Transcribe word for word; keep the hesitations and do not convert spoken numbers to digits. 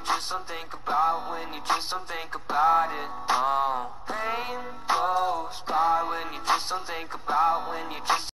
just don't think about, when you just don't think about it. Oh, pain goes by when you just don't think about, when you just